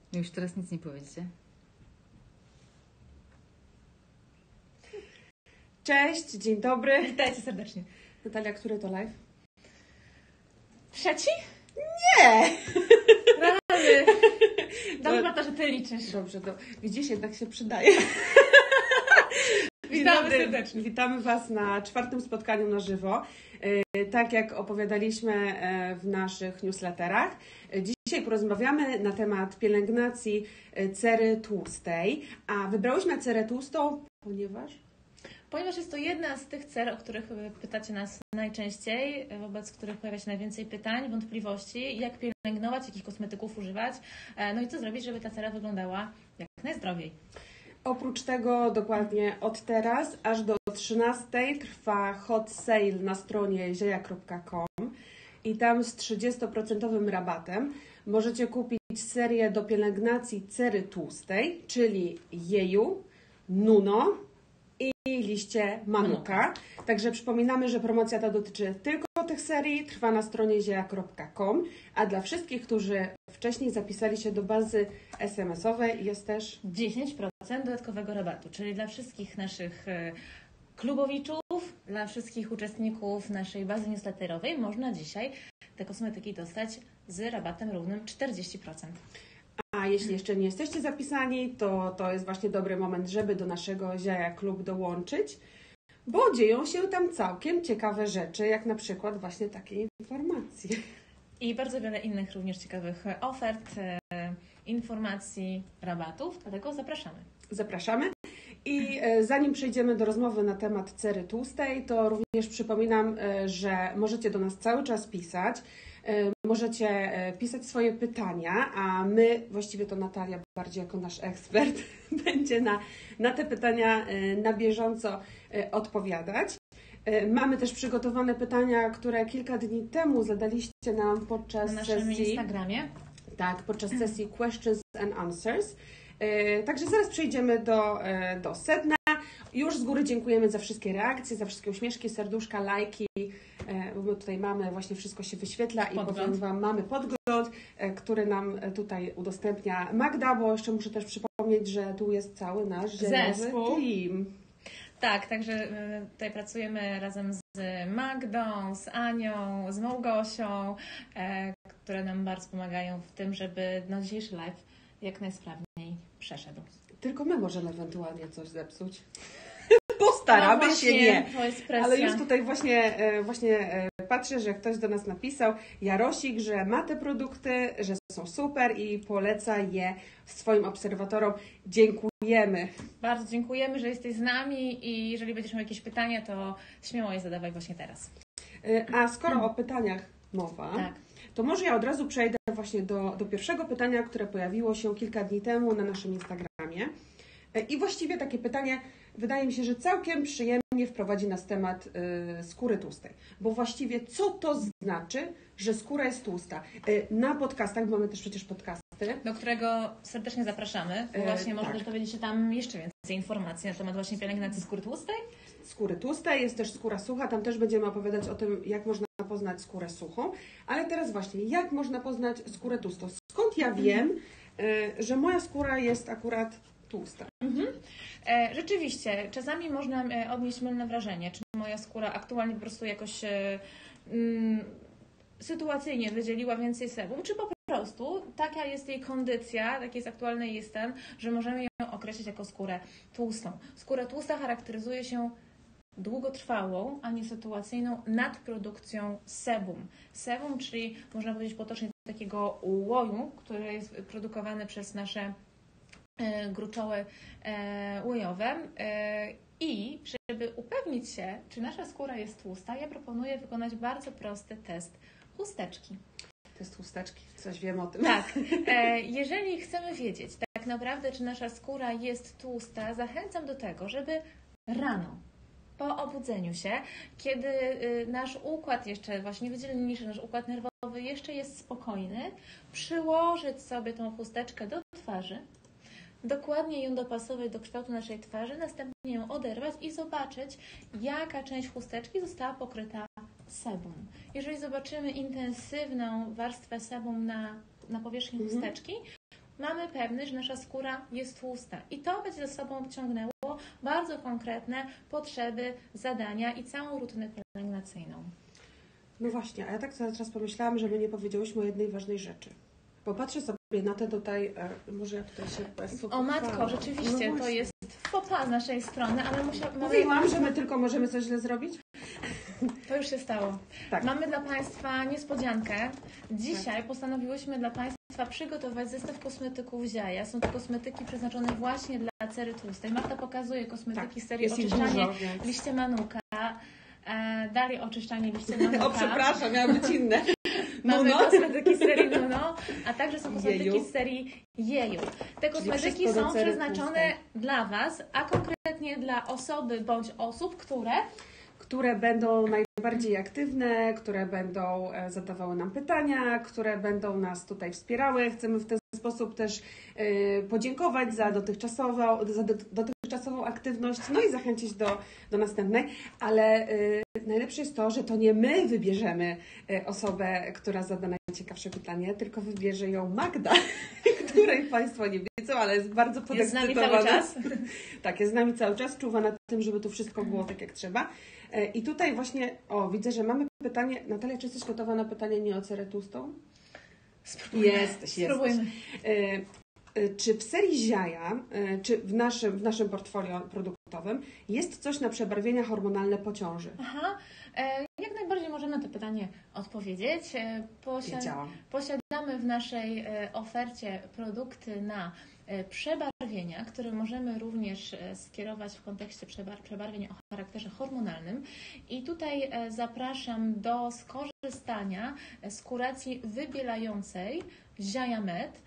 Już teraz nic nie powiedzicie. Cześć, dzień dobry. Witajcie serdecznie. Natalia, który to live? 3? Nie! Rany. Dobra, to, że ty liczysz. Dobrze, to widzisz, jednak się przydaje. Witamy serdecznie. Witamy Was na 4. spotkaniu na żywo. Tak jak opowiadaliśmy w naszych newsletterach, dzisiaj porozmawiamy na temat pielęgnacji cery tłustej, a wybrałyśmy cerę tłustą, Ponieważ jest to jedna z tych cer, o których pytacie nas najczęściej, wobec których pojawia się najwięcej pytań, wątpliwości, jak pielęgnować, jakich kosmetyków używać, no i co zrobić, żeby ta cera wyglądała jak najzdrowiej. Oprócz tego dokładnie od teraz aż do 13 trwa hot sale na stronie zieja.com i tam z 30% rabatem możecie kupić serię do pielęgnacji cery tłustej, czyli jeju, nuno i liście manuka. Także przypominamy, że promocja ta dotyczy tylko tych serii, trwa na stronie zieja.com, a dla wszystkich, którzy wcześniej zapisali się do bazy SMS-owej jest też 10% dodatkowego rabatu, czyli dla wszystkich naszych klubowiczów, dla wszystkich uczestników naszej bazy newsletterowej można dzisiaj te kosmetyki dostać z rabatem równym 40%. A jeśli jeszcze nie jesteście zapisani, to jest właśnie dobry moment, żeby do naszego Zieja Klub dołączyć, bo dzieją się tam całkiem ciekawe rzeczy, jak na przykład właśnie takie informacje. I bardzo wiele innych również ciekawych ofert, informacji, rabatów, dlatego zapraszamy. Zapraszamy. I zanim przejdziemy do rozmowy na temat cery tłustej, to również przypominam, że możecie do nas cały czas pisać. Możecie pisać swoje pytania, a my, właściwie to Natalia bardziej jako nasz ekspert, będzie na te pytania na bieżąco odpowiadać. Mamy też przygotowane pytania, które kilka dni temu zadaliście nam podczas na naszym sesji. Instagramie. Tak, podczas sesji Questions and Answers. Także zaraz przejdziemy do sedna. Już z góry dziękujemy za wszystkie reakcje, za wszystkie uśmieszki, serduszka, lajki, bo my tutaj mamy, właśnie wszystko się wyświetla i powiem Wam, mamy podgląd, który nam tutaj udostępnia Magda, bo jeszcze muszę też przypomnieć, że tu jest cały nasz zespół. Team. Tak, także tutaj pracujemy razem z Magdą, z Anią, z Małgosią, które nam bardzo pomagają w tym, żeby dzisiejszy live jak najsprawniej przeszedł. Tylko my możemy ewentualnie coś zepsuć. Postaramy właśnie, się nie. To jest presja. Ale już tutaj właśnie patrzę, że ktoś do nas napisał, Jarosik, że ma te produkty, że są super i poleca je swoim obserwatorom. Dziękujemy. Bardzo dziękujemy, że jesteś z nami i jeżeli będziesz miał jakieś pytania, to śmiało je zadawaj właśnie teraz. A skoro o pytaniach mowa, tak, to może ja od razu przejdę właśnie do pierwszego pytania, które pojawiło się kilka dni temu na naszym Instagramie. I właściwie takie pytanie, wydaje mi się, że całkiem przyjemnie wprowadzi nas temat skóry tłustej. Bo właściwie co to znaczy, że skóra jest tłusta? Na podcastach, bo mamy też przecież podcasty, do którego serdecznie zapraszamy. Właśnie można też dowiedzieć się tam jeszcze więcej informacji na temat właśnie pielęgnacji skóry tłustej. Skóry tłustej, jest też skóra sucha, tam też będziemy opowiadać o tym, jak można poznać skórę suchą. Ale teraz właśnie, jak można poznać skórę tłustą? Skąd ja wiem, że moja skóra jest akurat tłusta? Rzeczywiście, czasami można odnieść mylne wrażenie, czy moja skóra aktualnie po prostu jakoś sytuacyjnie wydzieliła więcej sebum, czy po prostu taka jest jej kondycja, taki jest aktualny jej stan, że możemy ją określić jako skórę tłustą. Skóra tłusta charakteryzuje się długotrwałą, a nie sytuacyjną nadprodukcją sebum. Sebum, czyli można powiedzieć potocznie takiego łoju, który jest produkowany przez nasze gruczoły łojowe. I żeby upewnić się, czy nasza skóra jest tłusta, ja proponuję wykonać bardzo prosty test chusteczki. Test chusteczki, coś wiem o tym. Tak. Jeżeli chcemy wiedzieć tak naprawdę, czy nasza skóra jest tłusta, zachęcam do tego, żeby rano, po obudzeniu się, kiedy nasz układ jeszcze właśnie wydzielniejszy, nasz układ nerwowy jeszcze jest spokojny, przyłożyć sobie tą chusteczkę do twarzy, dokładnie ją dopasować do kształtu naszej twarzy, następnie ją oderwać i zobaczyć, jaka część chusteczki została pokryta sebum. Jeżeli zobaczymy intensywną warstwę sebum na powierzchni chusteczki, mamy pewność, że nasza skóra jest tłusta. I to będzie ze sobą ciągnęło bardzo konkretne potrzeby, zadania i całą rutynę pielęgnacyjną. No właśnie, a ja tak sobie teraz pomyślałam, że my nie powiedziałyśmy o jednej ważnej rzeczy. Popatrzę sobie na te tutaj, może ja tutaj się Państwu O matko, rzeczywiście, to jest faux pas z naszej strony, ale Mówiłam, że my tylko możemy coś źle zrobić? To już się stało. Tak. Mamy dla Państwa niespodziankę. Dzisiaj postanowiłyśmy dla Państwa przygotować zestaw kosmetyków Ziaja. Są to kosmetyki przeznaczone właśnie dla cery tłustej. Marta pokazuje kosmetyki z serii oczyszczanie liście manuka. Dalej oczyszczanie liście manuka. O, przepraszam, miały być inne. Mamy kosmetyki z serii Nuno, a także są kosmetyki z serii Jeju. Te kosmetyki są przeznaczone dla Was, a konkretnie dla osoby bądź osób, które będą najbardziej aktywne, które będą zadawały nam pytania, które będą nas tutaj wspierały. Chcemy w ten sposób też podziękować za dotychczasową aktywność, no i zachęcić do następnej. Ale najlepsze jest to, że to nie my wybierzemy osobę, która zada najciekawsze pytanie, tylko wybierze ją Magda, której Państwo nie wiedzą, ale jest bardzo podekscytowana. Jest z nami cały czas. Tak, jest z nami cały czas, czuwa nad tym, żeby tu wszystko było tak jak trzeba. I tutaj właśnie, widzę, że mamy pytanie. Natalia, czy jesteś gotowa na pytanie nie o cerę tłustą? Jesteś. Spróbujmy. Czy w serii Ziaja, czy w naszym portfolio produktowym jest coś na przebarwienia hormonalne po ciąży? Aha, jak najbardziej możemy na to pytanie odpowiedzieć. Posiadamy w naszej ofercie produkty na przebarwienia, które możemy również skierować w kontekście przebarwień o charakterze hormonalnym. I tutaj zapraszam do skorzystania z kuracji wybielającej Ziaja Med.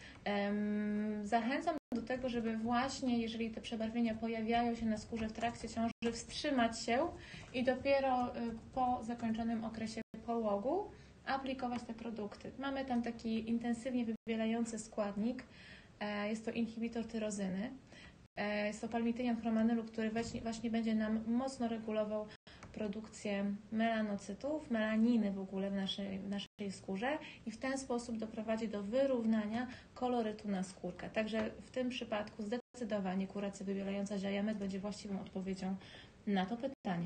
Zachęcam do tego, żeby właśnie, jeżeli te przebarwienia pojawiają się na skórze w trakcie ciąży, wstrzymać się i dopiero po zakończonym okresie połogu aplikować te produkty. Mamy tam taki intensywnie wybielający składnik. Jest to inhibitor tyrozyny. Jest to palmitynian chromanylu, który właśnie będzie nam mocno regulował produkcję melanocytów, melaniny w ogóle w naszej skórze i w ten sposób doprowadzi do wyrównania kolorytu na skórkę. Także w tym przypadku zdecydowanie kuracja wybielająca Ziaja Med będzie właściwą odpowiedzią na to pytanie.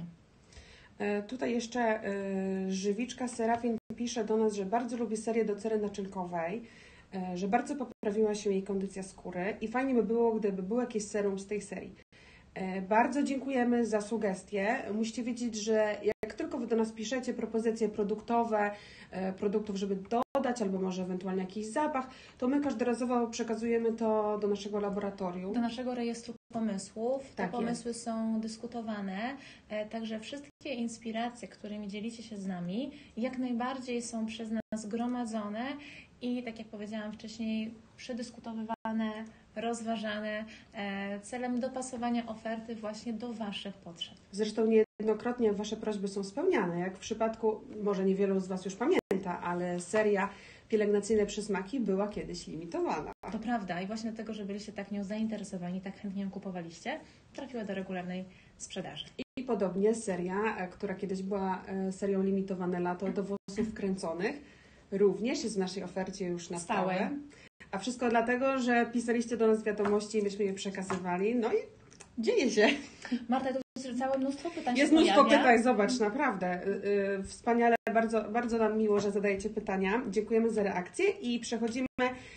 Tutaj jeszcze Żywiczka Serafin pisze do nas, że bardzo lubi serię do cery naczynkowej, że bardzo poprawiła się jej kondycja skóry i fajnie by było, gdyby był jakiś serum z tej serii. Bardzo dziękujemy za sugestie. Musicie wiedzieć, że jak tylko Wy do nas piszecie propozycje produktowe, produktów, żeby dodać, albo może ewentualnie jakiś zapach, to my każdorazowo przekazujemy to do naszego laboratorium. Do naszego rejestru pomysłów. Te tak pomysły są dyskutowane, także wszystkie inspiracje, którymi dzielicie się z nami, jak najbardziej są przez nas gromadzone i, tak jak powiedziałam wcześniej, przedyskutowywane, rozważane celem dopasowania oferty właśnie do Waszych potrzeb. Zresztą niejednokrotnie Wasze prośby są spełniane, jak w przypadku, może niewielu z Was już pamięta, ale seria pielęgnacyjne przysmaki była kiedyś limitowana. To prawda i właśnie dlatego, że byliście tak nią zainteresowani, tak chętnie ją kupowaliście, trafiła do regularnej sprzedaży. I podobnie seria, która kiedyś była serią limitowane lato do włosów kręconych, również jest w naszej ofercie już na stałe. A wszystko dlatego, że pisaliście do nas wiadomości i myśmy je przekazywali. No i dzieje się. Marta, to jest całe mnóstwo pytań. Jest mnóstwo pytań, zobacz, naprawdę. Wspaniale, bardzo, bardzo nam miło, że zadajecie pytania. Dziękujemy za reakcję i przechodzimy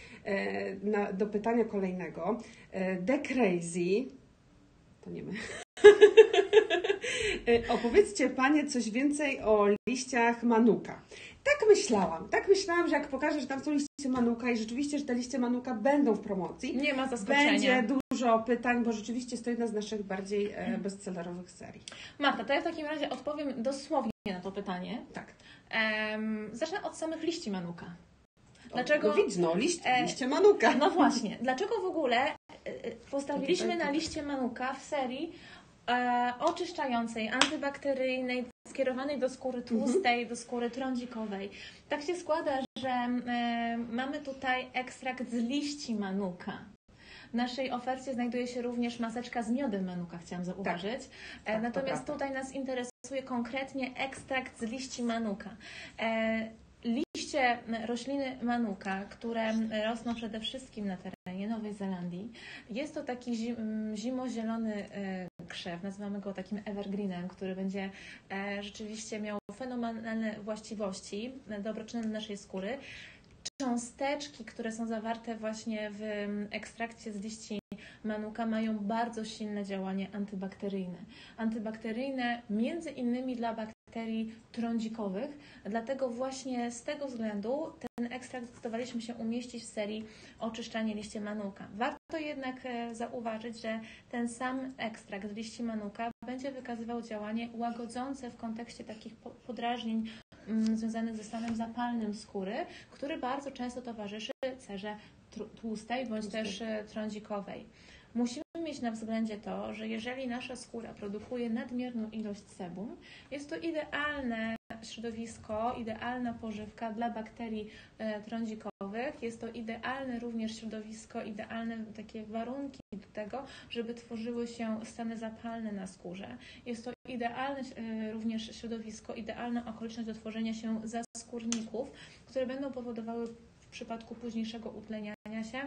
do pytania kolejnego. The Crazy, to nie my. Opowiedzcie Panie coś więcej o liściach manuka. Tak myślałam, że jak pokażę, że tam są liście manuka i rzeczywiście, że te liście manuka będą w promocji. Nie ma zaskoczenia. Będzie dużo pytań, bo rzeczywiście jest to jedna z naszych bardziej bestsellerowych serii. Marta, to ja w takim razie odpowiem dosłownie na to pytanie. Tak. Zacznę od samych liści manuka. Dlaczego? Liście manuka. No właśnie. Dlaczego w ogóle postawiliśmy na liście manuka w serii oczyszczającej, antybakteryjnej, skierowanej do skóry tłustej, do skóry trądzikowej. Tak się składa, że mamy tutaj ekstrakt z liści manuka. W naszej ofercie znajduje się również maseczka z miodem manuka, chciałam zauważyć. Tak, natomiast tutaj nas interesuje konkretnie ekstrakt z liści manuka. Liście rośliny manuka, które rosną przede wszystkim na terenie terenie Nowej Zelandii. Jest to taki zimozielony krzew, nazywamy go takim evergreenem, który będzie rzeczywiście miał fenomenalne właściwości dobroczynne dla naszej skóry. Cząsteczki, które są zawarte właśnie w ekstrakcie z liści manuka, mają bardzo silne działanie antybakteryjne. Antybakteryjne między innymi dla bakterii trądzikowych, dlatego właśnie z tego względu ten ekstrakt zdecydowaliśmy się umieścić w serii oczyszczanie liści manuka. Warto jednak zauważyć, że ten sam ekstrakt z liści manuka będzie wykazywał działanie łagodzące w kontekście takich podrażnień związanych ze stanem zapalnym skóry, który bardzo często towarzyszy cerze tłustej bądź też trądzikowej. Musimy mieć na względzie to, że jeżeli nasza skóra produkuje nadmierną ilość sebum, jest to idealne środowisko, idealna pożywka dla bakterii trądzikowych. Jest to idealne również środowisko, idealne takie warunki do tego, żeby tworzyły się stany zapalne na skórze. Jest to idealne również środowisko, idealna okoliczność do tworzenia się zaskórników, które będą powodowały w przypadku późniejszego utleniania się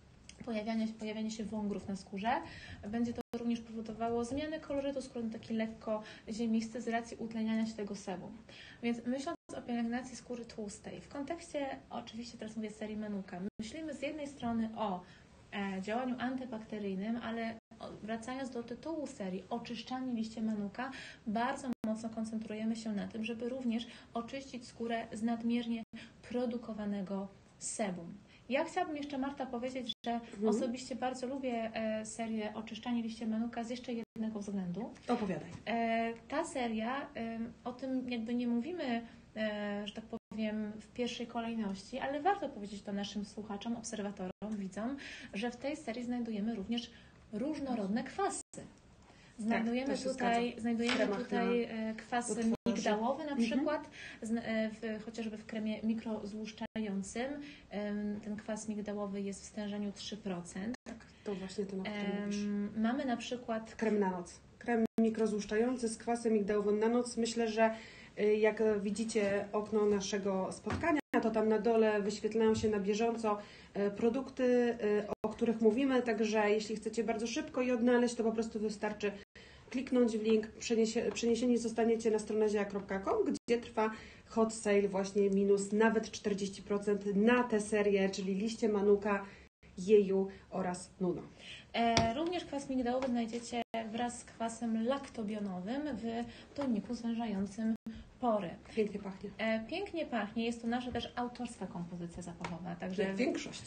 pojawianie się wągrów na skórze. Będzie to również powodowało zmianę kolorytu skóry na taki lekko ziemisty z racji utleniania się tego sebum. Więc myśląc o pielęgnacji skóry tłustej, w kontekście, oczywiście teraz mówię serii manuka, myślimy z jednej strony o działaniu antybakteryjnym, ale wracając do tytułu serii oczyszczanie liści manuka, bardzo mocno koncentrujemy się na tym, żeby również oczyścić skórę z nadmiernie produkowanego sebum. Ja chciałabym jeszcze, Marta, powiedzieć, że osobiście bardzo lubię serię oczyszczanie liści manuka z jeszcze jednego względu. Opowiadaj. Ta seria, o tym jakby nie mówimy, że tak powiem, w pierwszej kolejności, ale warto powiedzieć to naszym słuchaczom, obserwatorom, widzom, że w tej serii znajdujemy również różnorodne kwasy. Znajdujemy tutaj kwasy migdałowy na przykład, chociażby w kremie mikrozłuszczającym. Ten kwas migdałowy jest w stężeniu 3%. Tak, to właśnie ten, o którym mówisz. Mamy na przykład krem na noc. Krem mikrozłuszczający z kwasem migdałowym na noc. Myślę, że jak widzicie okno naszego spotkania, to tam na dole wyświetlają się na bieżąco produkty, o których mówimy, także jeśli chcecie bardzo szybko je odnaleźć, to po prostu wystarczy kliknąć w link, przeniesieni zostaniecie na stronę ziea.com, gdzie trwa hot sale właśnie minus nawet 40% na tę serię, czyli liście manuka, jeju oraz nuno. Również kwas migdałowy znajdziecie wraz z kwasem laktobionowym w toniku zwężającym pory. Pięknie pachnie. Pięknie pachnie, jest to nasza też autorska kompozycja zapachowa. Także jak większość.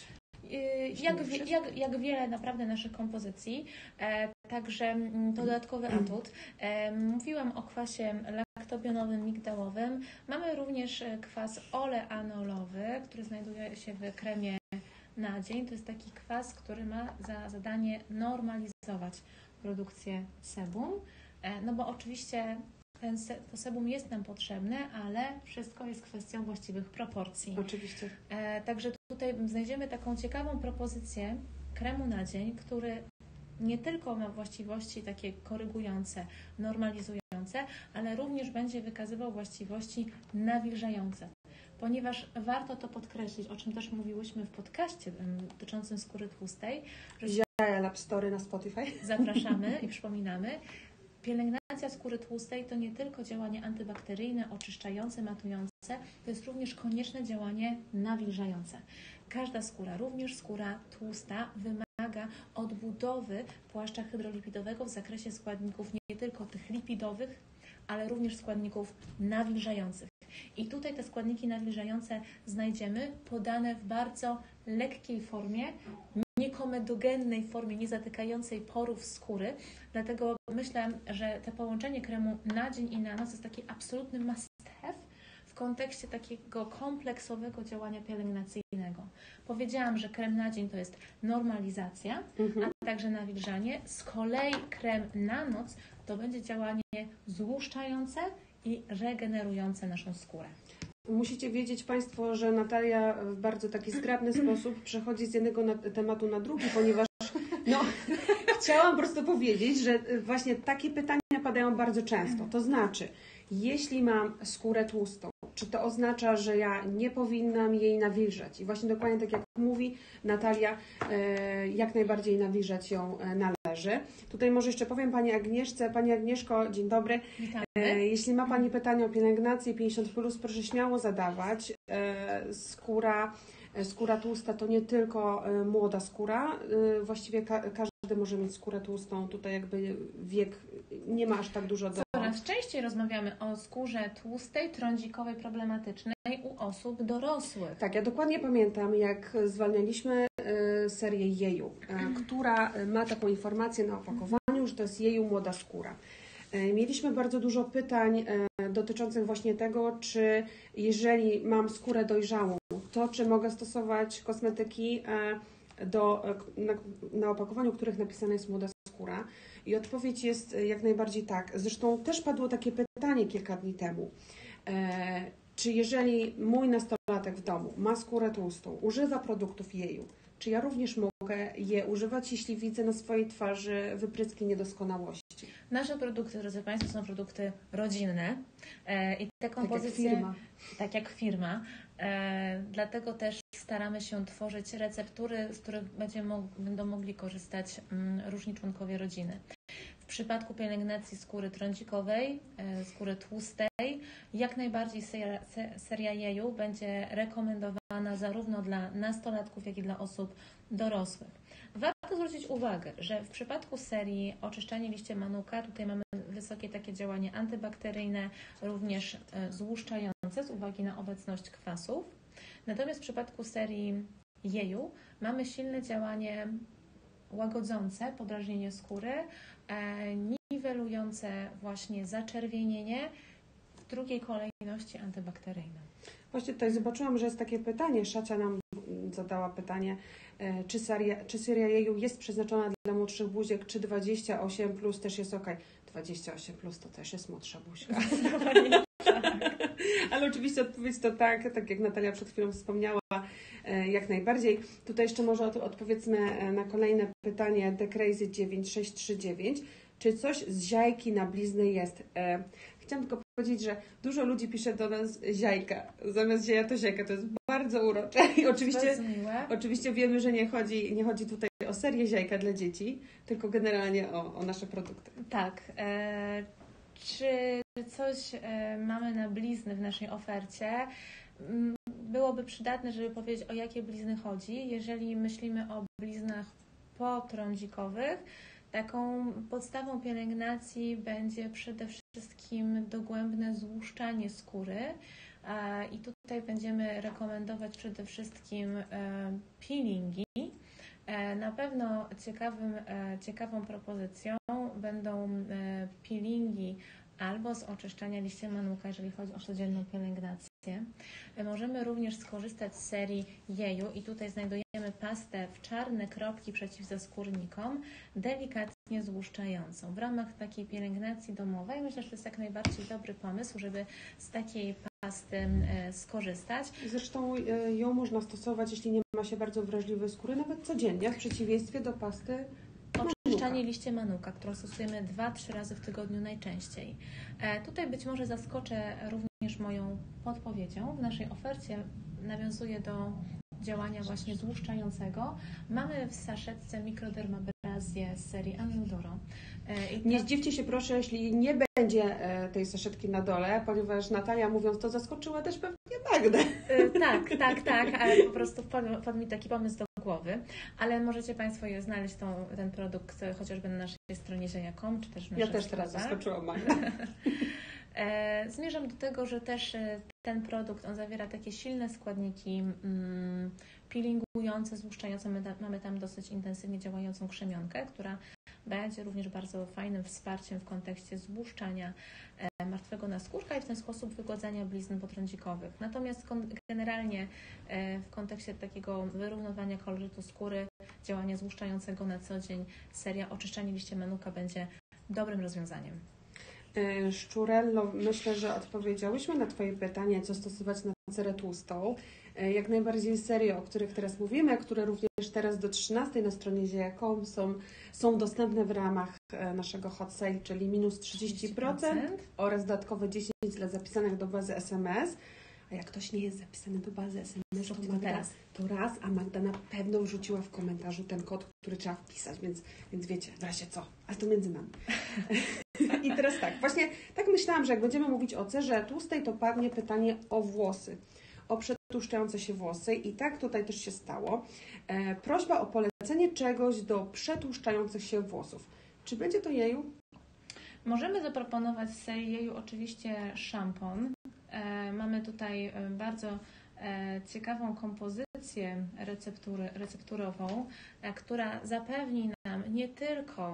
Jak wiele naprawdę naszych kompozycji, także to dodatkowy atut. Mówiłam o kwasie laktobionowym, migdałowym. Mamy również kwas oleanolowy, który znajduje się w kremie na dzień. To jest taki kwas, który ma za zadanie normalizować produkcję sebum, no bo oczywiście to sebum jest nam potrzebne, ale wszystko jest kwestią właściwych proporcji. Oczywiście. Także tutaj znajdziemy taką ciekawą propozycję kremu na dzień, który nie tylko ma właściwości takie korygujące, normalizujące, ale również będzie wykazywał właściwości nawilżające. Ponieważ warto to podkreślić, o czym też mówiłyśmy w podcaście dotyczącym skóry tłustej. Ziea Lab Story na Spotify. Zapraszamy i przypominamy. Pielęgnacja skóry tłustej to nie tylko działanie antybakteryjne, oczyszczające, matujące, to jest również konieczne działanie nawilżające. Każda skóra, również skóra tłusta, wymaga odbudowy płaszcza hydrolipidowego w zakresie składników nie tylko tych lipidowych, ale również składników nawilżających. I tutaj te składniki nawilżające znajdziemy podane w bardzo lekkiej formie, niekomedogennej formie, nie zatykającej porów skóry. Dlatego myślę, że to połączenie kremu na dzień i na noc jest taki absolutny must have w kontekście takiego kompleksowego działania pielęgnacyjnego. Powiedziałam, że krem na dzień to jest normalizacja, a także nawilżanie. Z kolei krem na noc to będzie działanie złuszczające i regenerujące naszą skórę. Musicie wiedzieć Państwo, że Natalia w bardzo taki zgrabny sposób przechodzi z jednego tematu na drugi, ponieważ chciałam po prostu powiedzieć, że właśnie takie pytania padają bardzo często. To znaczy, jeśli mam skórę tłustą, czy to oznacza, że ja nie powinnam jej nawilżać? I właśnie dokładnie tak jak mówi Natalia, jak najbardziej nawilżać ją należy. Tutaj może jeszcze powiem Pani Agnieszce. Pani Agnieszko, dzień dobry. Witamy. Jeśli ma Pani pytania o pielęgnację 50+, proszę śmiało zadawać. Skóra tłusta to nie tylko młoda skóra. Właściwie każdy może mieć skórę tłustą. Tutaj jakby wiek nie ma aż tak dużo do... Coraz częściej rozmawiamy o skórze tłustej, trądzikowej, problematycznej u osób dorosłych. Tak, ja dokładnie pamiętam, jak zwalnialiśmy serię Jeju, która ma taką informację na opakowaniu, że to jest Jeju młoda skóra. Mieliśmy bardzo dużo pytań dotyczących właśnie tego, czy jeżeli mam skórę dojrzałą, to czy mogę stosować kosmetyki na opakowaniu, których napisane jest młoda skóra. I odpowiedź jest jak najbardziej tak. Zresztą też padło takie pytanie kilka dni temu. Czy jeżeli mój nastolatek w domu ma skórę tłustą, używa produktów Jeju, czy ja również mogę je używać, jeśli widzę na swojej twarzy wypryski niedoskonałości? Nasze produkty, drodzy Państwo, są produkty rodzinne i te kompozycje, tak jak firma. Dlatego też staramy się tworzyć receptury, z których będą mogli korzystać różni członkowie rodziny. W przypadku pielęgnacji skóry trądzikowej, skóry tłustej, jak najbardziej seria Jeju będzie rekomendowana zarówno dla nastolatków, jak i dla osób dorosłych. Warto zwrócić uwagę, że w przypadku serii oczyszczanie liście manuka, tutaj mamy wysokie takie działanie antybakteryjne, również złuszczające z uwagi na obecność kwasów. Natomiast w przypadku serii Jeju mamy silne działanie łagodzące podrażnienie skóry, niwelujące właśnie zaczerwienienie, w drugiej kolejności antybakteryjne. Właśnie tutaj zobaczyłam, że jest takie pytanie, Szacia nam zadała pytanie, czy seria Jeju jest przeznaczona dla młodszych buziek, czy 28+ też jest ok? 28+ to też jest młodsza buźka. Ale oczywiście odpowiedź to tak jak Natalia przed chwilą wspomniała, jak najbardziej. Tutaj jeszcze może odpowiedzmy na kolejne pytanie The Crazy 9639. Czy coś z ziajki na blizny jest? Chciałam tylko powiedzieć, że dużo ludzi pisze do nas ziajka. Zamiast zieja to ziajka. To jest bardzo urocze. I oczywiście wiemy, że nie chodzi tutaj o serię ziajka dla dzieci, tylko generalnie o nasze produkty. Tak. Czy coś mamy na blizny w naszej ofercie? Byłoby przydatne, żeby powiedzieć, o jakie blizny chodzi. Jeżeli myślimy o bliznach potrądzikowych, taką podstawą pielęgnacji będzie przede wszystkim dogłębne złuszczanie skóry i tutaj będziemy rekomendować przede wszystkim peelingi. Na pewno ciekawą propozycją będą peelingi albo z oczyszczania liścia manuka, jeżeli chodzi o codzienną pielęgnację. Możemy również skorzystać z serii Jeju i tutaj znajdujemy pastę w czarne kropki przeciwzaskórnikom, delikatnie złuszczającą. W ramach takiej pielęgnacji domowej myślę, że to jest jak najbardziej dobry pomysł, żeby z takiej pasty skorzystać. Zresztą ją można stosować, jeśli nie ma się bardzo wrażliwej skóry, nawet codziennie, w przeciwieństwie do pasty oczyszczanie liście manuka, którą stosujemy 2-3 razy w tygodniu najczęściej. Tutaj być może zaskoczę również moją podpowiedzią. W naszej ofercie nawiązuje do działania właśnie złuszczającego. Mamy w saszetce mikrodermabrazję z serii Anudoro. Nie zdziwcie się proszę, jeśli nie będzie tej saszetki na dole, ponieważ Natalia mówiąc to zaskoczyła też pewnie Magdę. Tak, ale po prostu wpadł mi taki pomysł do głowy, ale możecie Państwo je znaleźć ten produkt chociażby na naszej stronie ziaja.com, czy też w naszych Ja też teraz sklepach. zaskoczyłam Magdę. Zmierzam do tego, że też ten produkt, on zawiera takie silne składniki peelingujące, złuszczające. Mamy tam dosyć intensywnie działającą krzemionkę, która będzie również bardzo fajnym wsparciem w kontekście zbłuszczania martwego naskórka i w ten sposób wygładzania blizn potrądzikowych. Natomiast generalnie w kontekście takiego wyrównywania kolorytu skóry, działania złuszczającego na co dzień, seria oczyszczanie liścia manuka będzie dobrym rozwiązaniem. Szczurello, myślę, że odpowiedziałyśmy na Twoje pytanie, co stosować na cerę tłustą. Jak najbardziej serie, o których teraz mówimy, które również teraz do 13 na stronie ziaja.com są dostępne w ramach naszego hot sale, czyli minus 30% oraz dodatkowe 10 dla zapisanych do bazy SMS. A jak ktoś nie jest zapisany do bazy SMS, to raz, a Magda na pewno wrzuciła w komentarzu ten kod, który trzeba wpisać, więc wiecie, w razie co, ale to między nami. I teraz tak, właśnie tak myślałam, że jak będziemy mówić o cerze tłustej, to padnie pytanie o włosy, o przetłuszczające się włosy i tak tutaj też się stało. Prośba o polecenie czegoś do przetłuszczających się włosów. Czy będzie to jeju? Możemy zaproponować z serii jeju oczywiście szampon. Mamy tutaj bardzo ciekawą kompozycję recepturową, która zapewni nam nie tylko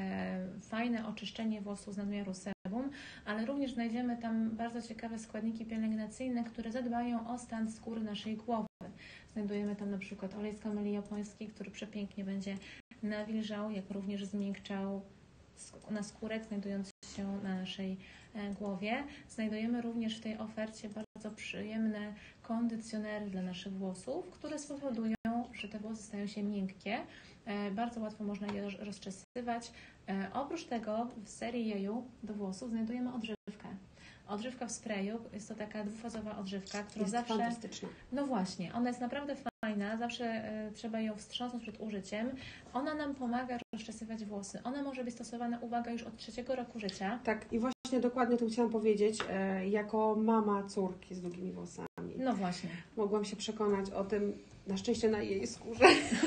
fajne oczyszczenie włosów z nadmiaru sebum, ale również znajdziemy tam bardzo ciekawe składniki pielęgnacyjne, które zadbają o stan skóry naszej głowy. Znajdujemy tam na przykład olej z kameli japońskiej, który przepięknie będzie nawilżał, jak również zmiękczał naskórek znajdujący się na naszej głowie. Znajdujemy również w tej ofercie bardzo przyjemne kondycjonery dla naszych włosów, które spowodują, że te włosy stają się miękkie. Bardzo łatwo można je rozczesywać. Oprócz tego w serii jeju do włosów znajdujemy odżywkę. Odżywka w sprayu, jest to taka dwufazowa odżywka, którą jest zawsze... fantastyczna. No właśnie, ona jest naprawdę fajna, zawsze trzeba ją wstrząsnąć przed użyciem. Ona nam pomaga rozczesywać włosy. Ona może być stosowana, uwaga, już od 3 roku życia. Tak, i właśnie dokładnie to chciałam powiedzieć, jako mama córki z długimi włosami. No właśnie. Mogłam się przekonać o tym, na szczęście na jej skórze,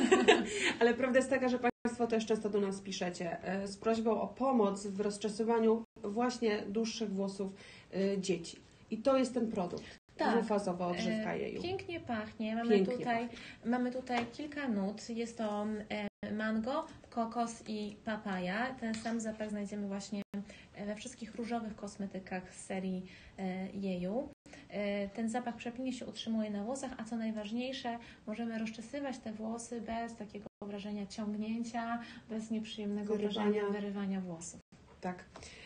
ale prawda jest taka, że Państwo też często do nas piszecie z prośbą o pomoc w rozczesywaniu właśnie dłuższych włosów dzieci. I to jest ten produkt. Tak. Dwufazowa odżywka jeju. Pięknie pachnie. Mamy tutaj kilka nut. Jest to mango, kokos i papaja. Ten sam zapach znajdziemy właśnie we wszystkich różowych kosmetykach z serii jeju. Ten zapach przepięknie się utrzymuje na włosach, a co najważniejsze, możemy rozczesywać te włosy bez takiego wrażenia ciągnięcia, bez nieprzyjemnego wrażenia wyrywania włosów. Tak.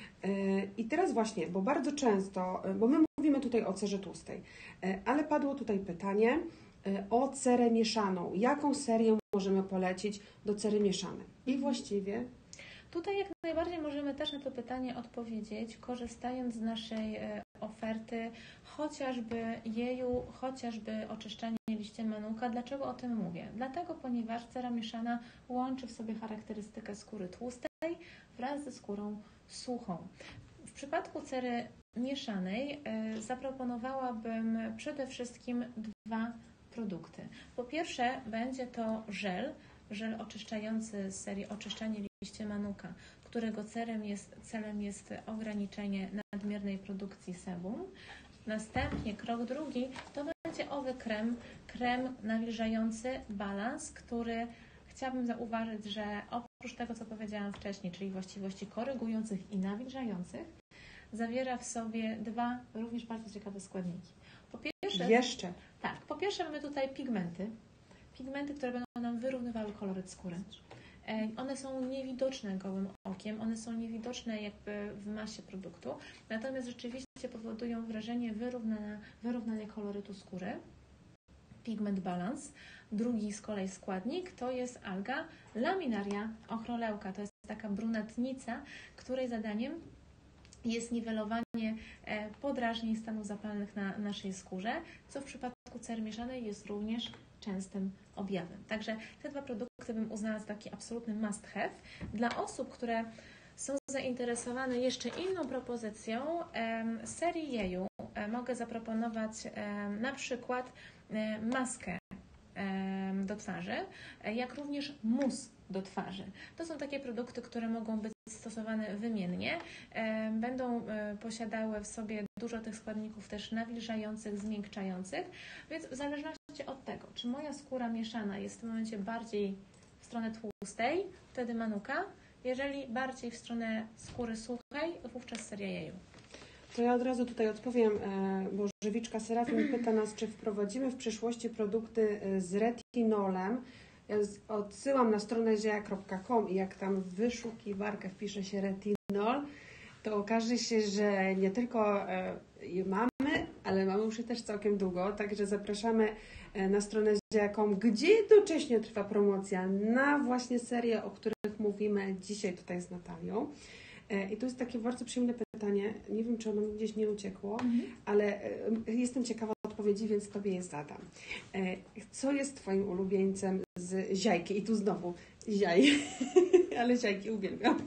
I teraz właśnie, bo bardzo często, bo my mówimy tutaj o cerze tłustej, ale padło tutaj pytanie o cerę mieszaną. Jaką serię możemy polecić do cery mieszanej? I właściwie... Tutaj jak najbardziej możemy też na to pytanie odpowiedzieć, korzystając z naszej oferty chociażby jeju, chociażby oczyszczanie liście manuka. Dlaczego o tym mówię? Dlatego, ponieważ cera mieszana łączy w sobie charakterystykę skóry tłustej wraz ze skórą suchą. W przypadku cery mieszanej zaproponowałabym przede wszystkim 2 produkty. Po pierwsze będzie to żel oczyszczający z serii oczyszczanie liście manuka, którego celem jest ograniczenie nadmiernej produkcji sebum. Następnie krok drugi to będzie owy krem nawilżający balans, który chciałabym zauważyć, że oprócz tego, co powiedziałam wcześniej, czyli właściwości korygujących i nawilżających, zawiera w sobie 2 również bardzo ciekawe składniki. Po pierwsze mamy tutaj pigmenty, które będą nam wyrównywały koloryt skóry. One są niewidoczne gołym okiem, one są niewidoczne jakby w masie produktu, natomiast rzeczywiście powodują wrażenie wyrównania kolorytu skóry. Pigment balance. Drugi z kolei składnik to jest alga Laminaria ochroleuca. To jest taka brunatnica, której zadaniem jest niwelowanie podrażnień stanów zapalnych na naszej skórze, co w przypadku cery mieszanej jest również częstym objawem. Także te 2 produkty bym uznała za taki absolutny must have. Dla osób, które są zainteresowane jeszcze inną propozycją serii jeju, mogę zaproponować na przykład maskę do twarzy, jak również mus do twarzy. To są takie produkty, które mogą być stosowane wymiennie. Będą posiadały w sobie dużo tych składników też nawilżających, zmiękczających, więc w zależności od tego, czy moja skóra mieszana jest w tym momencie bardziej w stronę tłustej, wtedy manuka, jeżeli bardziej w stronę skóry suchej, wówczas seria jeju. To ja od razu tutaj odpowiem, bo Żywiczka Serafin pyta nas, czy wprowadzimy w przyszłości produkty z retinolem. Ja odsyłam na stronę zieja.com i jak tam w wyszukiwarkę wpisze się retinol, to okaże się, że nie tylko je mamy, ale mamy już je też całkiem długo, także zapraszamy na stronę zieja.com, gdzie jednocześnie trwa promocja na właśnie serię, o których mówimy dzisiaj tutaj z Natalią. I to jest takie bardzo przyjemne pytanie, nie wiem, czy ono mi gdzieś nie uciekło, ale jestem ciekawa odpowiedzi, więc Tobie je zadam. Co jest Twoim ulubieńcem z ziajki? I tu znowu ziaj, ale ziajki uwielbiam.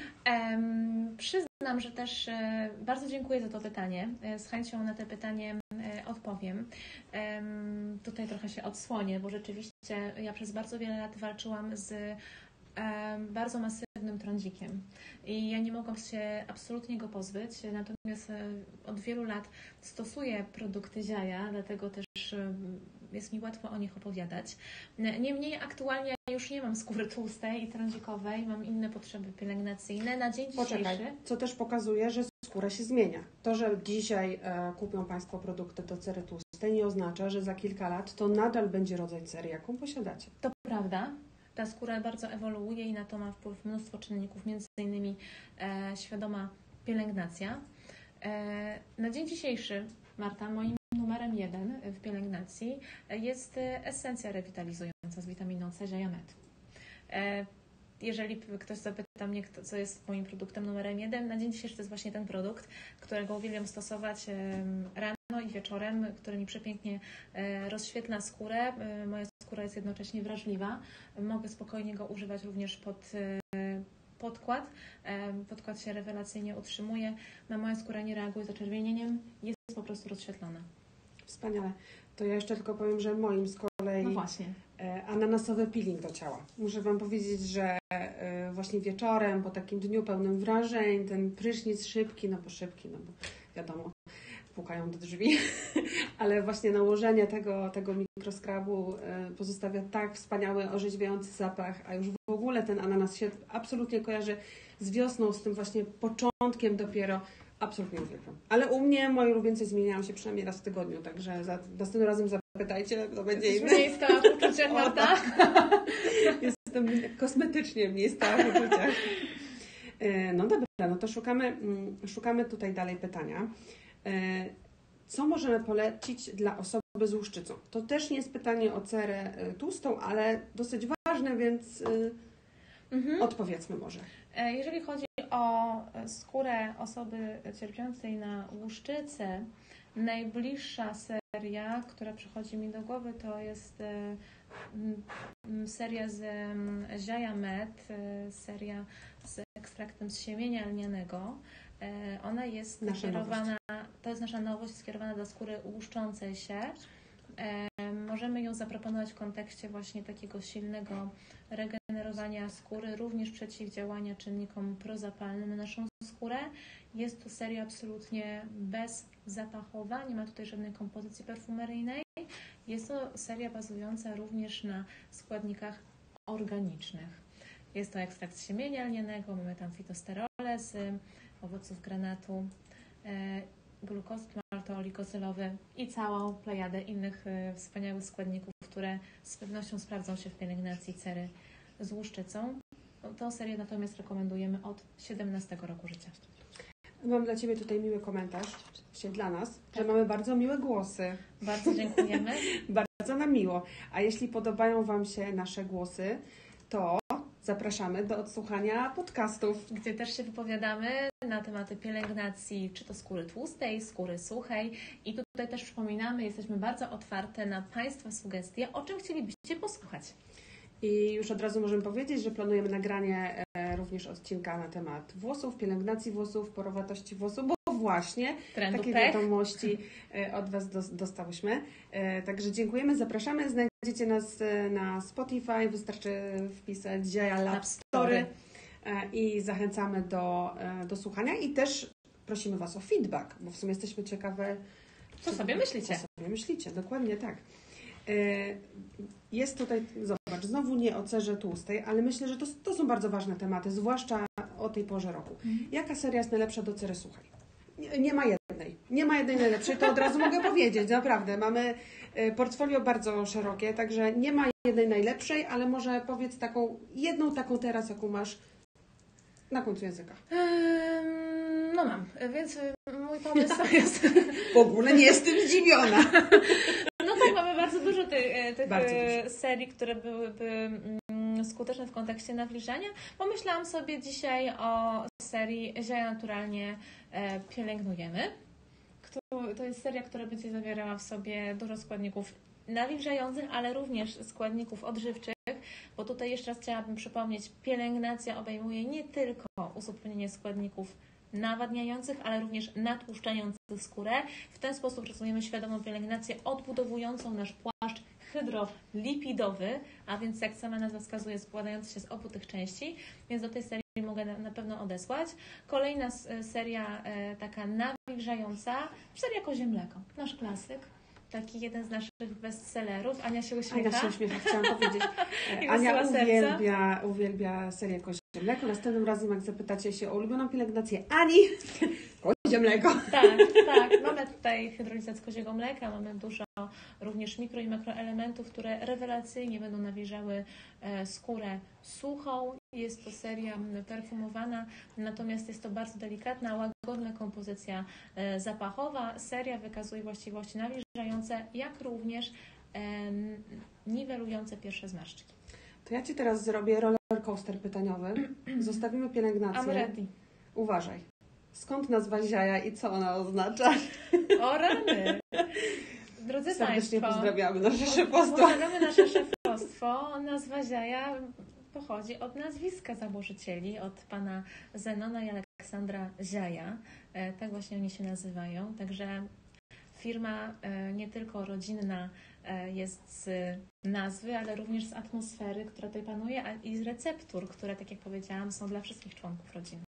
Przyznam, że też bardzo dziękuję za to pytanie. Z chęcią na to pytanie odpowiem. Tutaj trochę się odsłonię, bo rzeczywiście ja przez bardzo wiele lat walczyłam z bardzo masywnym trądzikiem i ja nie mogłam się absolutnie go pozbyć, natomiast od wielu lat stosuję produkty Ziaja, dlatego też jest mi łatwo o nich opowiadać. Niemniej aktualnie już nie mam skóry tłustej i trądzikowej, mam inne potrzeby pielęgnacyjne. Na dzień dzisiejszy... Co też pokazuje, że skóra się zmienia. To, że dzisiaj kupią Państwo produkty do cery tłustej, nie oznacza, że za kilka lat to nadal będzie rodzaj cery, jaką posiadacie. To prawda. Ta skóra bardzo ewoluuje i na to ma wpływ mnóstwo czynników, między innymi świadoma pielęgnacja. Na dzień dzisiejszy, Marta, moim numerem 1 w pielęgnacji jest esencja rewitalizująca z witaminą C Ziaja Med. Jeżeli ktoś zapyta mnie, co jest moim produktem numerem 1, na dzień dzisiejszy to jest właśnie ten produkt, którego uwielbiam stosować rano i wieczorem, który mi przepięknie rozświetla skórę. Moja skóra jest jednocześnie wrażliwa. Mogę spokojnie go używać również pod podkład. Podkład się rewelacyjnie utrzymuje. Moja skóra nie reaguje zaczerwienieniem, jest po prostu rozświetlona. Wspaniale. To ja jeszcze tylko powiem, że moim z kolei no właśnie. Ananasowy peeling do ciała. Muszę Wam powiedzieć, że właśnie wieczorem, po takim dniu pełnym wrażeń, ten prysznic szybki, no bo wiadomo, pukają do drzwi, ale właśnie nałożenie tego mikroskrabu pozostawia tak wspaniały, orzeźwiający zapach, a już w ogóle ten ananas się absolutnie kojarzy z wiosną, z tym właśnie początkiem dopiero. Absolutnie uwielbiam. Ale u mnie moje ulubieńce zmieniają się przynajmniej raz w tygodniu, także następnym razem zapytajcie, to będzie inny. Mniej stała w uczuciach, Marta? Jestem kosmetycznie mniej stała w uczuciach. No dobra, no to szukamy tutaj dalej pytania. Co możemy polecić dla osoby z łuszczycą? To też nie jest pytanie o cerę tłustą, ale dosyć ważne, więc odpowiedzmy może. Jeżeli chodzi o skórę osoby cierpiącej na łuszczycę, najbliższa seria, która przychodzi mi do głowy, to jest seria z Ziaja Med, seria z ekstraktem z siemienia lnianego. Ona jest skierowana, to jest nasza nowość, skierowana do skóry łuszczącej się. Możemy ją zaproponować w kontekście właśnie takiego silnego regenerowania skóry, również przeciwdziałania czynnikom prozapalnym na naszą skórę. Jest to seria absolutnie bezzapachowa, nie ma tutaj żadnej kompozycji perfumeryjnej. Jest to seria bazująca również na składnikach organicznych. Jest to ekstrakt z siemienia lnianego, mamy tam fitosterole z owoców granatu, glukozyt maltoolikosylowy i całą plejadę innych wspaniałych składników, które z pewnością sprawdzą się w pielęgnacji cery z łuszczycą. Tą serię natomiast rekomendujemy od 17 roku życia. Mam dla Ciebie tutaj miły komentarz, dla nas, że mamy bardzo miłe głosy. Bardzo dziękujemy. Bardzo nam miło. A jeśli podobają Wam się nasze głosy, to zapraszamy do odsłuchania podcastów, gdzie też się wypowiadamy na tematy pielęgnacji, czy to skóry tłustej, skóry suchej. I tutaj też przypominamy, jesteśmy bardzo otwarte na Państwa sugestie, o czym chcielibyście posłuchać. I już od razu możemy powiedzieć, że planujemy nagranie również odcinka na temat włosów, pielęgnacji włosów, porowatości włosów, bo właśnie takie wiadomości od Was dostałyśmy. Także dziękujemy, zapraszamy. Znajdziecie nas na Spotify, wystarczy wpisać Ziaja Lab Story i zachęcamy do słuchania i też prosimy Was o feedback, bo w sumie jesteśmy ciekawe, co sobie myślicie. Co sobie myślicie, dokładnie tak. Jest tutaj, zobacz, znowu nie o cerze tłustej, ale myślę, że to są bardzo ważne tematy, zwłaszcza o tej porze roku. Jaka seria jest najlepsza do cery suchej? Nie ma jednej. Nie ma jednej najlepszej, to od razu mogę powiedzieć, naprawdę. Mamy portfolio bardzo szerokie, także nie ma jednej najlepszej, ale może powiedz jedną taką teraz, jaką masz na końcu języka. No mam, więc mój pomysł jest... W ogóle nie jestem zdziwiona. No tak, mamy bardzo dużo tych serii, które byłyby skuteczne w kontekście nawilżania. Pomyślałam sobie dzisiaj o serii Ziaja Naturalnie Pielęgnujemy, to jest seria, która będzie zawierała w sobie dużo składników nawilżających, ale również składników odżywczych, bo tutaj jeszcze raz chciałabym przypomnieć, pielęgnacja obejmuje nie tylko uzupełnienie składników nawadniających, ale również natłuszczających skórę. W ten sposób rozumiemy świadomą pielęgnację odbudowującą nasz płaszcz hydrolipidowy, a więc jak sama nazwa wskazuje, składający się z obu tych części, więc do tej serii mogę na pewno odesłać. Kolejna seria taka nawilżająca, seria Kozie Mleko, nasz klasyk. Taki jeden z naszych bestsellerów. Ania się uśmiecha. Ania się uśmiecha, chciałam powiedzieć. Ania uwielbia serię Kozie Mleko. Następnym razem, jak zapytacie się o ulubioną pielęgnację Ani, kozie mleko. Tak. Mamy tutaj hydrolizat z koziego mleka, mamy dużo również mikro i makroelementów, które rewelacyjnie będą nawilżały skórę suchą. Jest to seria perfumowana, natomiast jest to bardzo delikatna, łagodna kompozycja zapachowa. Seria wykazuje właściwości nawilżające, jak również niwelujące pierwsze zmarszczki. To ja Ci teraz zrobię roller coaster pytaniowy. Zostawimy pielęgnację. I'm ready. Uważaj. Skąd nazwa ziaja i co ona oznacza? O rany! Drodzy Serdecznie Państwo, pozdrawiamy nasze szefostwo. Pozdrawiamy nasze szefostwo. Nazwa ziaja pochodzi od nazwiska założycieli, od pana Zenona i Aleksandra Ziaja. Tak właśnie oni się nazywają. Także firma nie tylko rodzinna jest z nazwy, ale również z atmosfery, która tutaj panuje, i z receptur, które, tak jak powiedziałam, są dla wszystkich członków rodziny.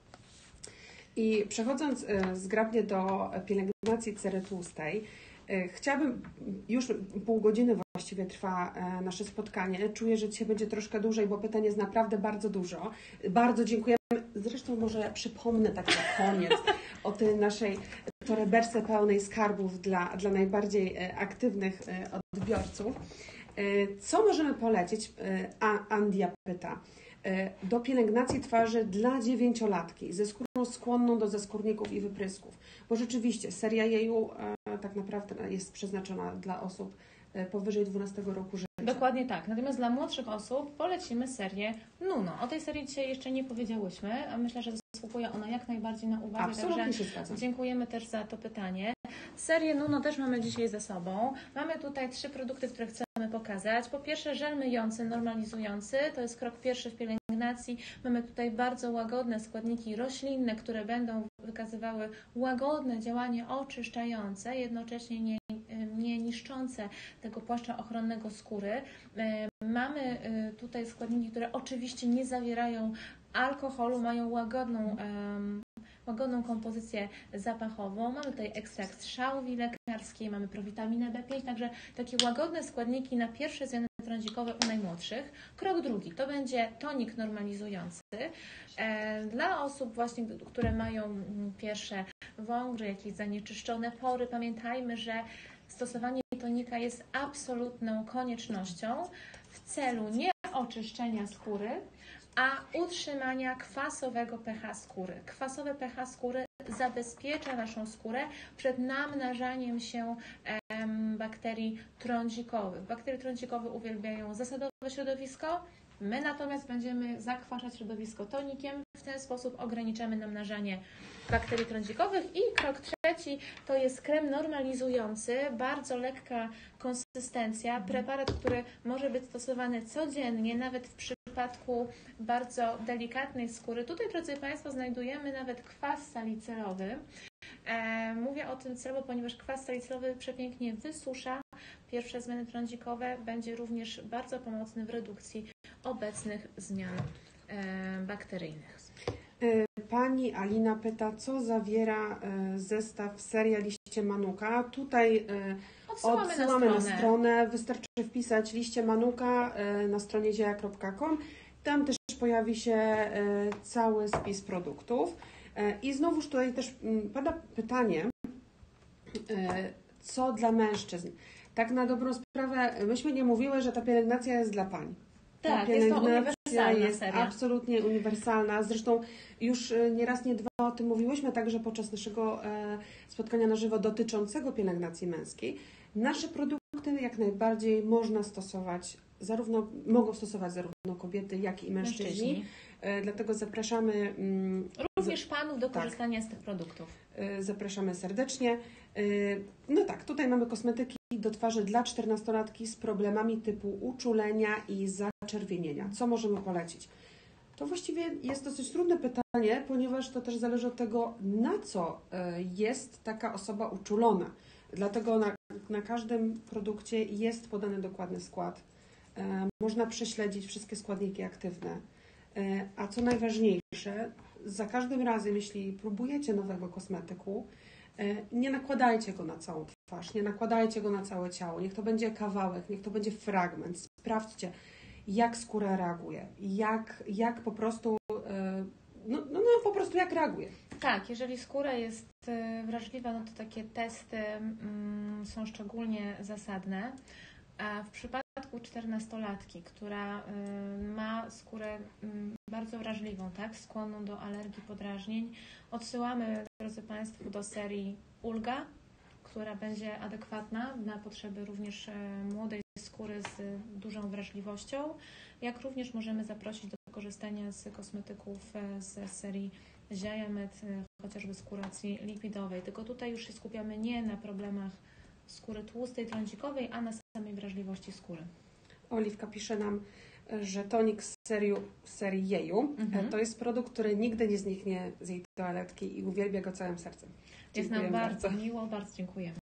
I przechodząc zgrabnie do pielęgnacji cery tłustej, chciałabym, już pół godziny właściwie trwa nasze spotkanie. Czuję, że dzisiaj będzie troszkę dłużej, bo pytań jest naprawdę bardzo dużo. Bardzo dziękujemy. Zresztą może przypomnę tak na koniec o tej naszej toreberce pełnej skarbów dla najbardziej aktywnych odbiorców. Co możemy polecić? Andia pyta. Do pielęgnacji twarzy dla 9-latki ze skórą skłonną do zaskórników i wyprysków. Bo rzeczywiście seria Jeju tak naprawdę jest przeznaczona dla osób powyżej 12 roku życia. Dokładnie tak. Natomiast dla młodszych osób polecimy serię Nuno. O tej serii dzisiaj jeszcze nie powiedziałyśmy, a myślę, że zasługuje ona jak najbardziej na uwagę. Absolutnie się zgadzam. Dziękujemy też za to pytanie. Serię Nuno też mamy dzisiaj ze sobą. Mamy tutaj 3 produkty, które chcemy pokazać. Po pierwsze żel myjący, normalizujący. To jest krok pierwszy w pielęgnacji. Mamy tutaj bardzo łagodne składniki roślinne, które będą wykazywały łagodne działanie oczyszczające, jednocześnie nie niszczące tego płaszcza ochronnego skóry. Mamy tutaj składniki, które oczywiście nie zawierają alkoholu, mają łagodną kompozycję zapachową. Mamy tutaj ekstrakt z szałwi lekarskiej, mamy prowitaminę B5, także takie łagodne składniki na pierwsze zmiany trądzikowe u najmłodszych. Krok drugi to będzie tonik normalizujący. Dla osób właśnie, które mają pierwsze wągry, jakieś zanieczyszczone pory, pamiętajmy, że stosowanie tonika jest absolutną koniecznością w celu nie oczyszczenia skóry, a utrzymania kwasowego pH skóry. Kwasowe pH skóry zabezpiecza naszą skórę przed namnażaniem się bakterii trądzikowych. Bakterie trądzikowe uwielbiają zasadowe środowisko, my natomiast będziemy zakwaszać środowisko tonikiem. W ten sposób ograniczamy namnażanie bakterii trądzikowych. I krok trzeci to jest krem normalizujący, bardzo lekka konsystencja, preparat, który może być stosowany codziennie, nawet w przypadku bardzo delikatnej skóry. Tutaj, drodzy Państwo, znajdujemy nawet kwas salicylowy. Mówię o tym celowo, ponieważ kwas salicylowy przepięknie wysusza pierwsze zmiany trądzikowe, będzie również bardzo pomocny w redukcji obecnych zmian bakteryjnych. Pani Alina pyta, co zawiera zestaw seria liście manuka. Tutaj odsyłamy na stronę. Wystarczy wpisać liście manuka na stronie ziaja.com. Tam też pojawi się cały spis produktów. I znowuż tutaj też pada pytanie, co dla mężczyzn. Tak na dobrą sprawę, myśmy nie mówiły, że ta pielęgnacja jest dla pań. Tak, jest to uniwersalna jest seria. Absolutnie uniwersalna. Zresztą już nie raz, nie dwa o tym mówiłyśmy, także podczas naszego spotkania na żywo dotyczącego pielęgnacji męskiej. Nasze produkty jak najbardziej można stosować mogą stosować zarówno kobiety, jak i mężczyźni. Dlatego zapraszamy również panów do korzystania z tych produktów. Zapraszamy serdecznie. No tak, tutaj mamy kosmetyki do twarzy dla 14-latki z problemami typu uczulenia i zaczerwienienia. Co możemy polecić? To właściwie jest dosyć trudne pytanie, ponieważ to też zależy od tego, na co jest taka osoba uczulona. Dlatego na każdym produkcie jest podany dokładny skład. Można prześledzić wszystkie składniki aktywne. A co najważniejsze, za każdym razem, jeśli próbujecie nowego kosmetyku, nie nakładajcie go na całą twarz, nie nakładajcie go na całe ciało. Niech to będzie kawałek, niech to będzie fragment. Sprawdźcie, jak skóra reaguje, jak po prostu, po prostu jak reaguje. Tak, jeżeli skóra jest wrażliwa, no to takie testy są szczególnie zasadne. A w przypadku 14-latki, która ma skórę bardzo wrażliwą, tak, skłonną do alergii, podrażnień, odsyłamy, drodzy Państwo, do serii Ulga, która będzie adekwatna na potrzeby również młodej skóry z dużą wrażliwością, jak również możemy zaprosić do korzystania z kosmetyków z serii Giamet, chociażby z kuracji lipidowej. Tylko tutaj już się skupiamy nie na problemach skóry tłustej, trądzikowej, a na samej wrażliwości skóry. Oliwka pisze nam, że tonik z serii Jeju to jest produkt, który nigdy nie zniknie z jej toaletki i uwielbia go całym sercem. Jest nam bardzo miło, bardzo dziękujemy.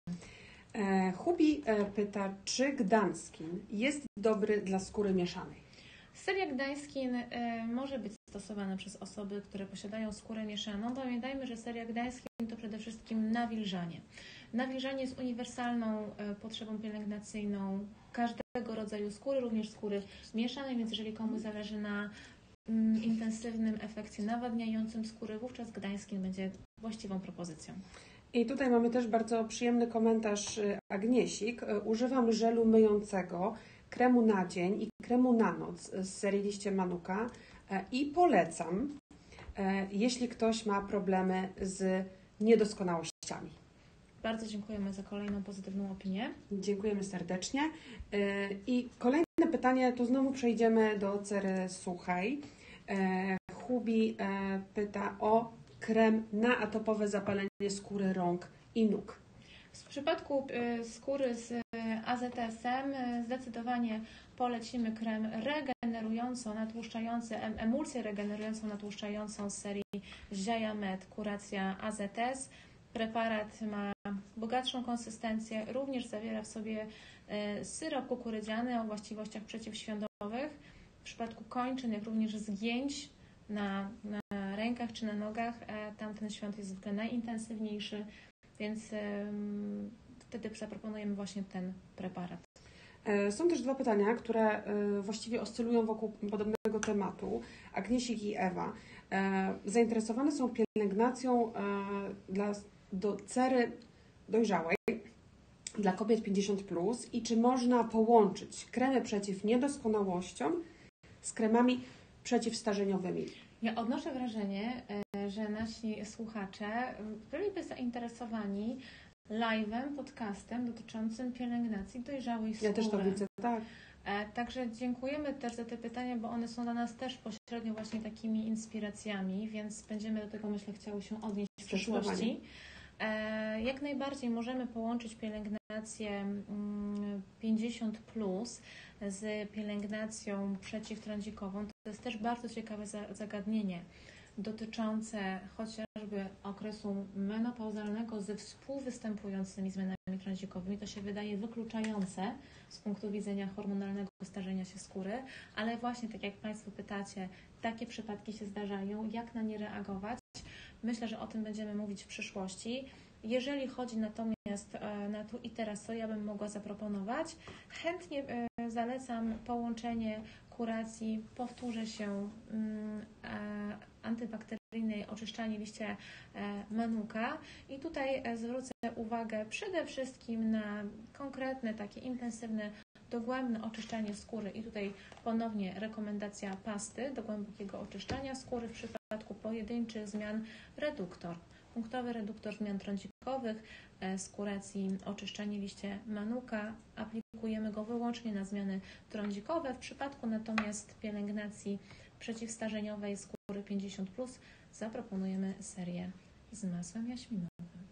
Hubi pyta, czy Gdańskin jest dobry dla skóry mieszanej? Seria Gdańskin może być stosowana przez osoby, które posiadają skórę mieszaną. Pamiętajmy, że seria Gdańskin to przede wszystkim nawilżanie. Nawilżanie jest uniwersalną potrzebą pielęgnacyjną każdego rodzaju skóry, również skóry mieszanej, więc jeżeli komuś zależy na intensywnym efekcie nawadniającym skóry, wówczas Gdańskin będzie właściwą propozycją. I tutaj mamy też bardzo przyjemny komentarz Agniesik. Używam żelu myjącego, kremu na dzień i kremu na noc z serii Liście Manuka i polecam, jeśli ktoś ma problemy z niedoskonałościami. Bardzo dziękujemy za kolejną pozytywną opinię. Dziękujemy serdecznie. I kolejne pytanie, to znowu przejdziemy do cery suchej. Hubi pyta o krem na atopowe zapalenie skóry rąk i nóg. W przypadku skóry z AZS-em zdecydowanie polecimy krem regenerująco natłuszczający, emulsję regenerującą natłuszczającą z serii Giamet Kuracja AZS. Preparat ma bogatszą konsystencję, również zawiera w sobie syrop kukurydziany o właściwościach przeciwświądowych. W przypadku kończyn, jak również zgięć na rękach czy na nogach, tamten świąt jest zwykle najintensywniejszy, więc wtedy zaproponujemy właśnie ten preparat. Są też dwa pytania, które właściwie oscylują wokół podobnego tematu. Agniesik i Ewa. Zainteresowane są pielęgnacją do cery dojrzałej dla kobiet 50+, i czy można połączyć kremy przeciw niedoskonałościom z kremami przeciwstarzeniowymi? Ja odnoszę wrażenie, że nasi słuchacze byliby zainteresowani live'em, podcastem dotyczącym pielęgnacji dojrzałej skóry. Ja też to widzę, tak. Także dziękujemy też za te pytania, bo one są dla nas też pośrednio właśnie takimi inspiracjami, więc będziemy do tego, myślę, chciały się odnieść w przyszłości. Jak najbardziej możemy połączyć pielęgnację 50+ z pielęgnacją przeciwtrądzikową. To jest też bardzo ciekawe zagadnienie dotyczące chociażby okresu menopauzalnego ze współwystępującymi zmianami trądzikowymi. To się wydaje wykluczające z punktu widzenia hormonalnego starzenia się skóry, ale właśnie tak jak Państwo pytacie, takie przypadki się zdarzają, jak na nie reagować? Myślę, że o tym będziemy mówić w przyszłości. Jeżeli chodzi natomiast na tu i teraz, co ja bym mogła zaproponować, chętnie zalecam połączenie kuracji, powtórzę się, antybakteryjnej oczyszczalni liście Manuka i tutaj zwrócę uwagę przede wszystkim na konkretne, takie intensywne, dogłębne oczyszczanie skóry i tutaj ponownie rekomendacja pasty do głębokiego oczyszczania skóry w przypadku pojedynczych zmian reduktor. Punktowy reduktor zmian trądzikowych z kuracji oczyszczanie liście Manuka. Aplikujemy redukujemy go wyłącznie na zmiany trądzikowe. W przypadku natomiast pielęgnacji przeciwstarzeniowej skóry 50+, zaproponujemy serię z masłem jaśminowym.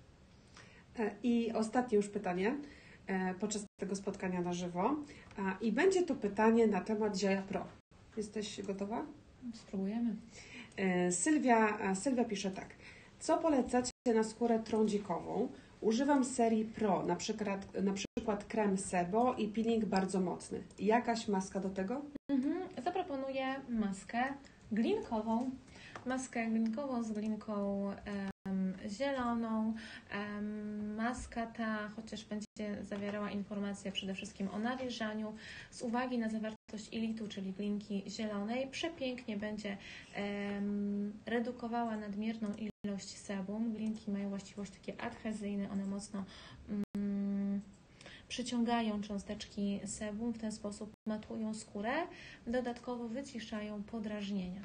I ostatnie już pytanie podczas tego spotkania na żywo. I będzie to pytanie na temat Ziaja Pro. Jesteś gotowa? Spróbujemy. Sylwia pisze tak. Co polecacie na skórę trądzikową? Używam serii Pro, na przykład krem Sebo i peeling bardzo mocny. Jakaś maska do tego? Zaproponuję maskę glinkową. Maskę glinkową z glinką zieloną. Maska ta, chociaż będzie zawierała informacje przede wszystkim o nawilżaniu, z uwagi na zawartość ilitu, czyli glinki zielonej, przepięknie będzie redukowała nadmierną ilość sebum. Glinki mają właściwość takie adhezyjne, one mocno przyciągają cząsteczki sebum, w ten sposób matują skórę, dodatkowo wyciszają podrażnienia.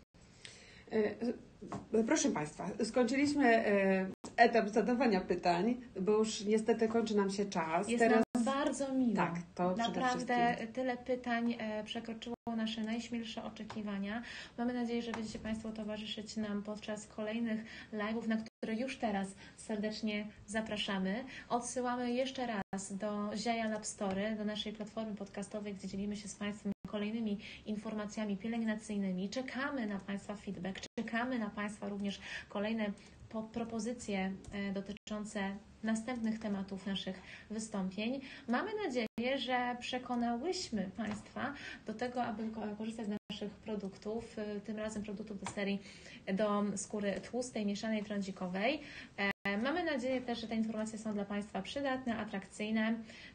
Proszę Państwa, skończyliśmy etap zadawania pytań, bo już niestety kończy nam się czas. Jest nam bardzo miło. Tak, to naprawdę tyle pytań przekroczyło nasze najśmielsze oczekiwania. Mamy nadzieję, że będziecie Państwo towarzyszyć nam podczas kolejnych live'ów, na które już teraz serdecznie zapraszamy. Odsyłamy jeszcze raz do Ziaja Lab Story, do naszej platformy podcastowej, gdzie dzielimy się z Państwem kolejnymi informacjami pielęgnacyjnymi. Czekamy na Państwa feedback, czekamy na Państwa również kolejne propozycje dotyczące następnych tematów naszych wystąpień. Mamy nadzieję, że przekonałyśmy Państwa do tego, aby korzystać z naszych produktów, tym razem produktów do serii do skóry tłustej, mieszanej, trądzikowej. Mamy nadzieję też, że te informacje są dla Państwa przydatne, atrakcyjne.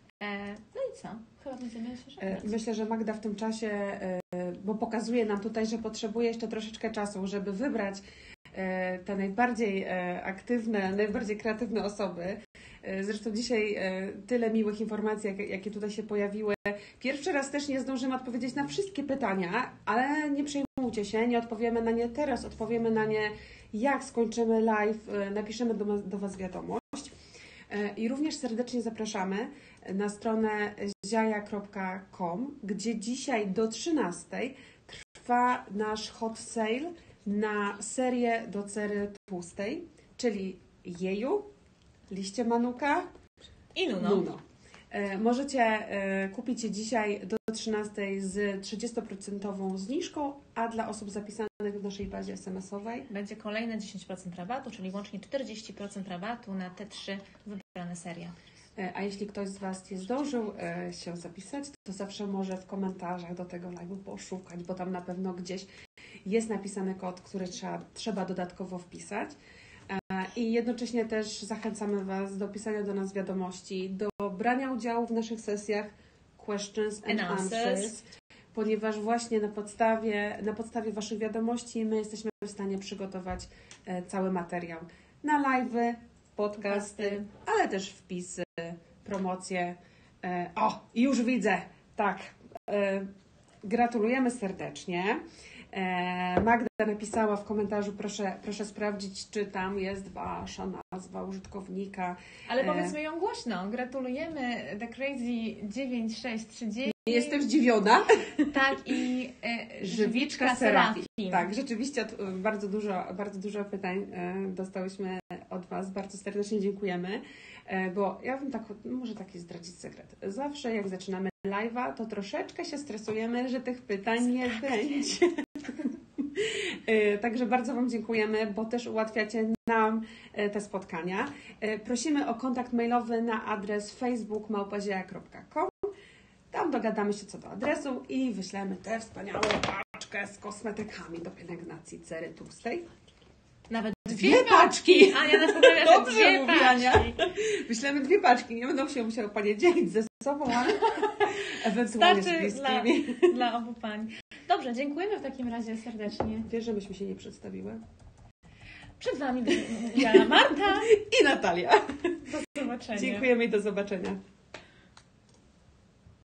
No i co? Chyba będziemy się żegnać. Myślę, że Magda w tym czasie, bo pokazuje nam tutaj, że potrzebuje jeszcze troszeczkę czasu, żeby wybrać te najbardziej aktywne, najbardziej kreatywne osoby. Zresztą dzisiaj tyle miłych informacji, jakie tutaj się pojawiły. Pierwszy raz też nie zdążymy odpowiedzieć na wszystkie pytania, ale nie przejmujcie się, nie odpowiemy na nie teraz, odpowiemy na nie jak skończymy live, napiszemy do Was wiadomość. I również serdecznie zapraszamy na stronę ziaja.com, gdzie dzisiaj do 13:00 trwa nasz hot sale na serię do cery tłustej, czyli jeju, liście manuka i nuno. Możecie kupić je dzisiaj do 13:00 z 30% zniżką, a dla osób zapisanych w naszej bazie SMS-owej będzie kolejne 10% rabatu, czyli łącznie 40% rabatu na te 3 wybrane serie. A jeśli ktoś z Was nie zdążył się zapisać, to zawsze może w komentarzach do tego live'u poszukać, bo tam na pewno gdzieś jest napisany kod, który trzeba dodatkowo wpisać. I jednocześnie też zachęcamy Was do pisania do nas wiadomości, do brania udziału w naszych sesjach Questions and Answers, ponieważ właśnie na podstawie Waszych wiadomości my jesteśmy w stanie przygotować cały materiał na live'y, podcasty, ale też wpisy, promocje. O, już widzę, tak. Gratulujemy serdecznie. Magda napisała w komentarzu, proszę sprawdzić, czy tam jest Wasza nazwa użytkownika. Ale powiedzmy ją głośno. Gratulujemy The Crazy 9639. Jestem zdziwiona. Tak, i Żywiczka Serafim. Tak, rzeczywiście bardzo dużo pytań dostałyśmy od Was. Bardzo serdecznie dziękujemy. Bo ja bym może taki zdradzić sekret. Zawsze jak zaczynamy live'a, to troszeczkę się stresujemy, że tych pytań nie będzie. Także bardzo Wam dziękujemy, bo też ułatwiacie nam te spotkania. Prosimy o kontakt mailowy na adres facebook@ziaja.com. Tam dogadamy się co do adresu i wyślemy tę wspaniałą paczkę z kosmetykami do pielęgnacji cery tłustej. Nawet 2 paczki! Ania nas poprawia, że Dobrze 2 mówi Ania. paczki. Wyślemy 2 paczki. Nie będą się musiały Panie dzielić ze sobą, ale ewentualnie z bliskimi. Dla obu pań. Dobrze, dziękujemy w takim razie serdecznie. Wiesz, że myśmy się nie przedstawiły? Przed Wami ja, Marta i Natalia. Do zobaczenia. Dziękujemy i do zobaczenia.